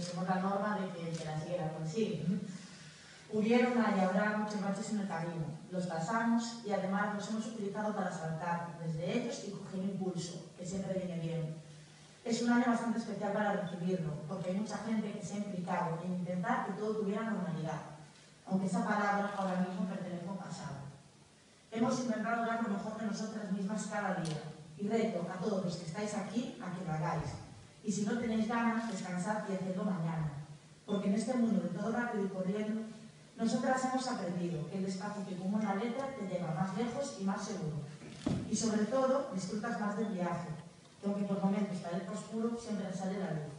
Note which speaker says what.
Speaker 1: pusiésemos la norma de que el que la sigue la consigue. Hubieron y habrá muchos baches en el camino. Los pasamos y además los hemos utilizado para saltar desde ellos y coger impulso, que siempre viene bien. Es un año bastante especial para recibirlo, porque hay mucha gente que se ha implicado en intentar que todo tuviera normalidad, aunque esa palabra ahora mismo pertenece a un pasado. Hemos intentado dar lo mejor de nosotras mismas cada día, y reto a todos los que estáis aquí a que lo hagáis. Y si no tenéis ganas, descansad y hacedlo mañana, porque en este mundo de todo rápido y corriendo, nosotras hemos aprendido que el despacio que como una letra te lleva más lejos y más seguro. Y sobre todo, disfrutas más del viaje, que aunque por momentos parezca oscuro, siempre sale la luz.